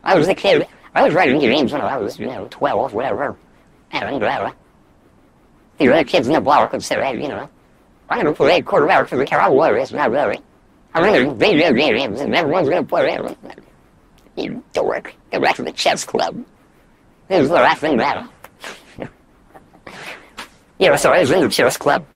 I was a kid. I was writing games when I was, 12, whatever. And whatever. The other kids in the block would say, I'm going to play quarterback for the Cowboys, not really. I'm going to video games, and everyone's going to play it. You dork. Go back to the chess club. This is the last thing that. So I was in the chess club.